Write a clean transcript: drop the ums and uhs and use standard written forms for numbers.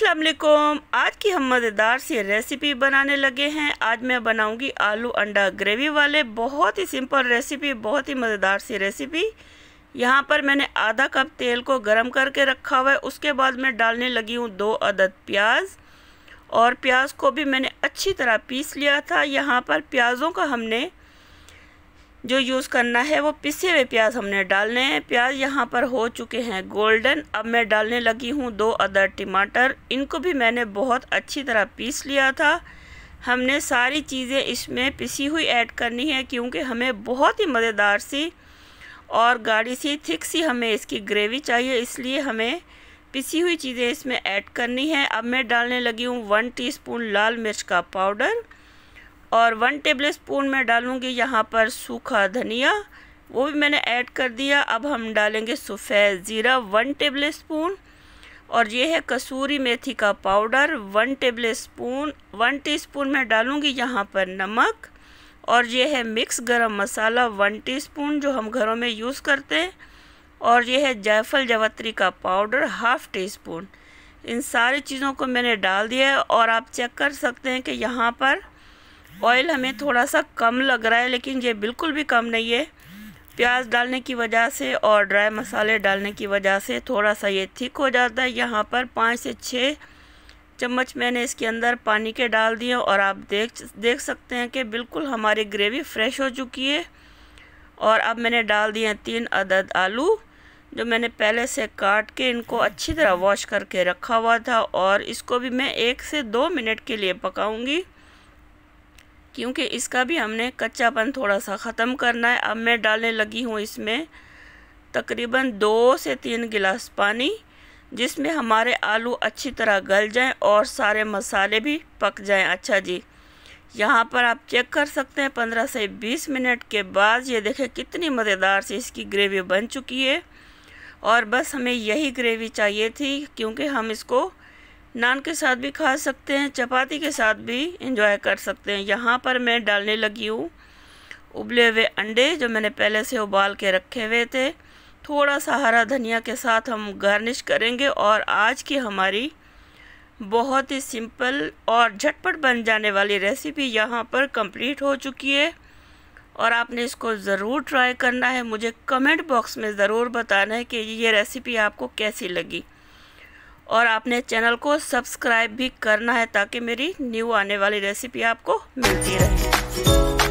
अस्सलाम वालेकुम। आज की हम मज़ेदार सी रेसिपी बनाने लगे हैं। आज मैं बनाऊंगी आलू अंडा ग्रेवी वाले, बहुत ही सिंपल रेसिपी, बहुत ही मज़ेदार सी रेसिपी। यहाँ पर मैंने आधा कप तेल को गरम करके रखा हुआ है। उसके बाद मैं डालने लगी हूँ 2 अदद प्याज, और प्याज को भी मैंने अच्छी तरह पीस लिया था। यहाँ पर प्याज़ों का हमने जो यूज़ करना है वो पिसे हुए प्याज हमने डालने हैं। प्याज यहाँ पर हो चुके हैं गोल्डन। अब मैं डालने लगी हूँ 2 अदद टमाटर। इनको भी मैंने बहुत अच्छी तरह पीस लिया था। हमने सारी चीज़ें इसमें पिसी हुई ऐड करनी है, क्योंकि हमें बहुत ही मज़ेदार सी और गाढ़ी सी थिक सी हमें इसकी ग्रेवी चाहिए, इसलिए हमें पिसी हुई चीज़ें इसमें ऐड करनी है। अब मैं डालने लगी हूँ 1 टीस्पून लाल मिर्च का पाउडर, और 1 टेबल स्पून में डालूँगी यहाँ पर सूखा धनिया, वो भी मैंने ऐड कर दिया। अब हम डालेंगे सफ़ेद ज़ीरा 1 टेबल स्पून, और ये है कसूरी मेथी का पाउडर 1 टेबल स्पून। 1 टीस्पून में डालूँगी यहाँ पर नमक, और ये है मिक्स गरम मसाला 1 टीस्पून जो हम घरों में यूज़ करते हैं, और ये है जायफल जावित्री का पाउडर 1/2 टीस्पून। इन सारी चीज़ों को मैंने डाल दिया है, और आप चेक कर सकते हैं कि यहाँ पर ऑयल हमें थोड़ा सा कम लग रहा है, लेकिन ये बिल्कुल भी कम नहीं है। प्याज डालने की वजह से और ड्राई मसाले डालने की वजह से थोड़ा सा ये थिक हो जाता है। यहाँ पर 5 से 6 चम्मच मैंने इसके अंदर पानी के डाल दिए, और आप देख सकते हैं कि बिल्कुल हमारी ग्रेवी फ्रेश हो चुकी है। और अब मैंने डाल दिए 3 अदद आलू, जो मैंने पहले से काट के इनको अच्छी तरह वॉश करके रखा हुआ था, और इसको भी मैं 1 से 2 मिनट के लिए पकाऊंगी, क्योंकि इसका भी हमने कच्चापन थोड़ा सा ख़त्म करना है। अब मैं डालने लगी हूँ इसमें तकरीबन 2 से 3 गिलास पानी, जिसमें हमारे आलू अच्छी तरह गल जाएं और सारे मसाले भी पक जाएं। अच्छा जी, यहाँ पर आप चेक कर सकते हैं 15 से 20 मिनट के बाद ये देखें कितनी मज़ेदार सी इसकी ग्रेवी बन चुकी है। और बस हमें यही ग्रेवी चाहिए थी, क्योंकि हम इसको नान के साथ भी खा सकते हैं, चपाती के साथ भी इंजॉय कर सकते हैं। यहाँ पर मैं डालने लगी हूँ उबले हुए अंडे, जो मैंने पहले से उबाल के रखे हुए थे। थोड़ा सा हरा धनिया के साथ हम गार्निश करेंगे, और आज की हमारी बहुत ही सिंपल और झटपट बन जाने वाली रेसिपी यहाँ पर कंप्लीट हो चुकी है। और आपने इसको ज़रूर ट्राई करना है। मुझे कमेंट बॉक्स में ज़रूर बताना है कि ये रेसिपी आपको कैसी लगी, और आपने चैनल को सब्सक्राइब भी करना है, ताकि मेरी न्यू आने वाली रेसिपी आपको मिलती रहे।